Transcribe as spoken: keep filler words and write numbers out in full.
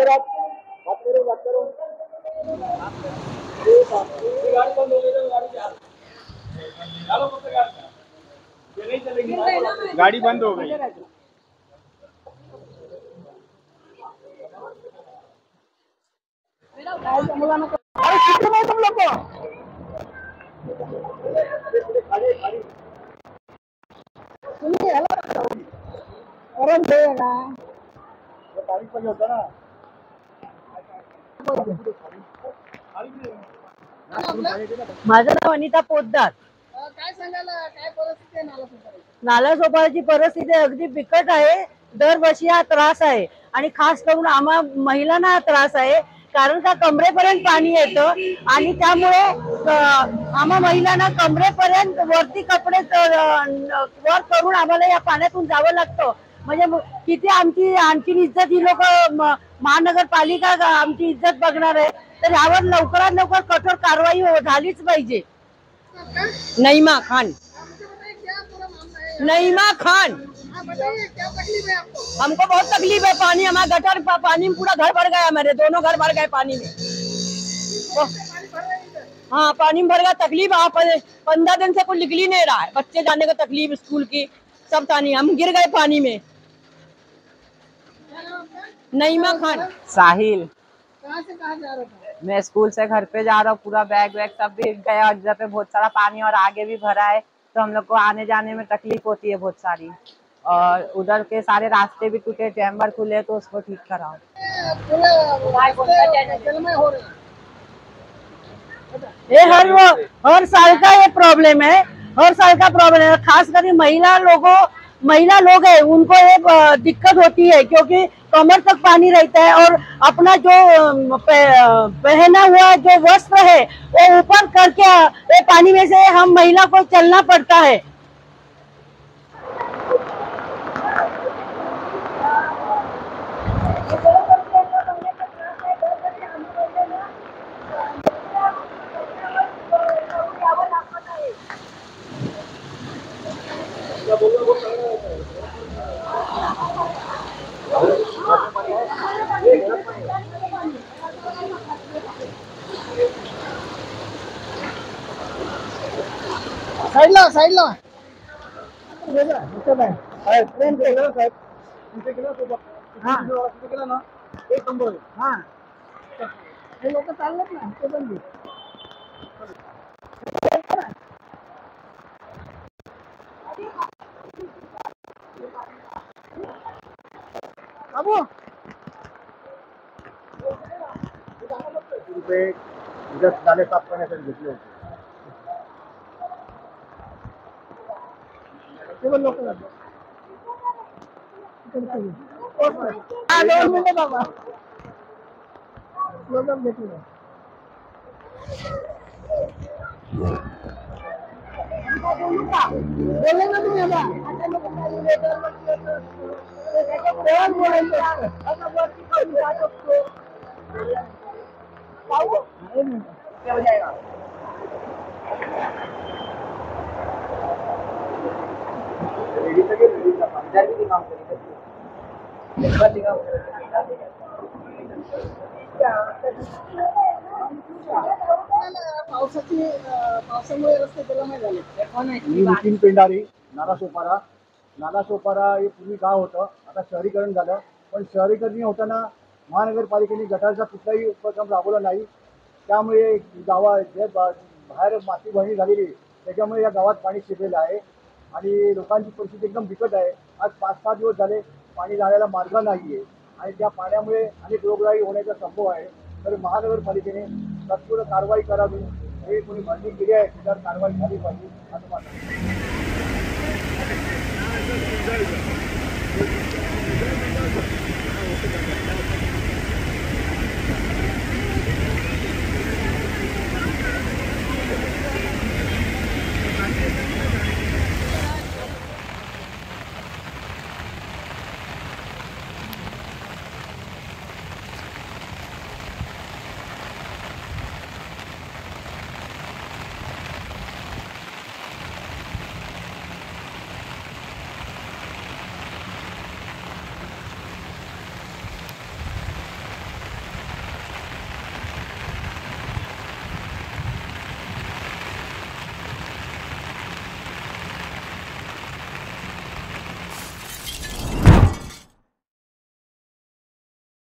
गाड़ी बंद हो गई। अरे कितने में तुम लोग को सुनिए अरे देगा तारीख पर होता ना माझं नाव अनिता पोतदार। काय सांगायला काय परिस्थिती आहे नालासोपारा? नालासोपाराची परिस्थिती अगदी बिकट आहे। दरवर्षी हा त्रास आहे आणि खास करून आम्हा महिलांना त्रास आहे, कारण का कमरेपर्यंत पाणी येतं आणि त्यामुळे आम्हा महिलांना कमरेपर्यंत वरती कपडे वर करून आम्हाला या पाण्यातून जावं लागतं। म्हणजे किती आमची आणखी इज्जत ही लोक महानगरपालिका आमची इज्जत बघणार आहे, तर यावर लवकरात लवकर कठोर कारवाई झालीच पाहिजे। नईमा खान, नईमा खान। हमको बहुत तकलीफ है, पानी हमारा गटर पानी में पूरा घर भर गया, मेरे दोनों घर भर गए पानी में। हाँ पानी में भर गया, तकलीफ आप पंद्रह दिन से कुछ निकल ही नहीं रहा है, बच्चे जाने का तकलीफ स्कूल की सब पानी, हम गिर गए पानी में। नईमा खान। साहिल। कहाँ से कहाँ जा रहा था? मैं स्कूल से घर पे जा रहा हूँ, पूरा बैग वैग सब भीग गया और इधर पे बहुत सारा पानी और आगे भी भरा है, तो हम लोग को आने जाने में तकलीफ होती है बहुत सारी, और उधर के सारे रास्ते भी टूटे, चैम्बर खुले, तो उसको ठीक कराओ। ये हर हर साल का ये प्रॉब्लम है, हर साल का प्रॉब्लम है। खास करके महिला लोगों महिला लोग है उनको ये दिक्कत होती है, क्योंकि कमर तक पानी रहता है और अपना जो पहना हुआ जो वस्त्र है वो ऊपर करके ये पानी में से हम महिला को चलना पड़ता है। साइडला साइडला ट्रेन पे गेला साहेब, तिथे गेला सोबत हां तिथे गेला ना एक नंबर हां हे लोक चाललेत ना ते पण दे बाबू रुपये उद्या नाले साफ करण्यासाठी घेतले होते, ते पण लोक जातात दोन मिनिटे बाबा लोक घेतले बोलले ना तुम्ही आता आता लोक बोलायचं आता वरती करून जात असतो पाहू क्या हो जाएगा रेडी तक रेडी का पंद्रह भी काम करेंगे पावसाची पावसामुळे रस्ते जलमय झाले। मी नितीन पेंढारी, नालासोपारा। नालासोपारा हे पूर्वी गाव होतं, आता शहरीकरण झालं, पण शहरीकरण होताना महानगरपालिकेने गटारचा कुठलाही उपक्रम राबवला नाही, त्यामुळे गावा जे बाहेर माती वाहणी झालेली त्याच्यामुळे या गावात पाणी शिरलेलं आहे आणि लोकांची परिस्थिती एकदम बिकट आहे। आज पाच सहा दिवस झाले पाणी जाण्याला मार्ग नाही आहे आणि त्या पाण्यामुळे अनेक रोगराई होण्याचा संभव आहे, तर महानगरपालिकेने तत्पर कारवाई करावी, हे कोणी मागणी केली आहे त्यावर कारवाई झाली पाहिजे असं वाटतं।